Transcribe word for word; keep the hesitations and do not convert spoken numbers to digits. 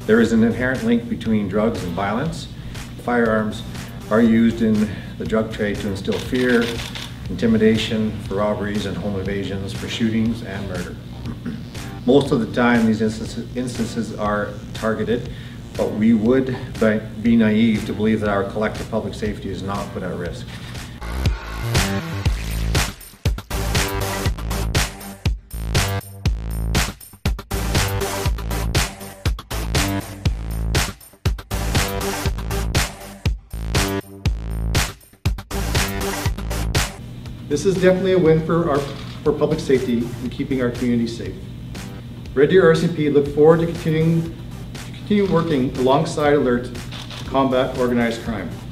There is an inherent link between drugs and violence. Firearms are used in the drug trade to instill fear, intimidation, for robberies and home invasions, for shootings and murder. Most of the time these instances, instances are targeted, but we would be naive to believe that our collective public safety is not put at risk. This is definitely a win for our for public safety and keeping our community safe. Red Deer R C M P look forward to continuing to continue working alongside Alert to combat organized crime.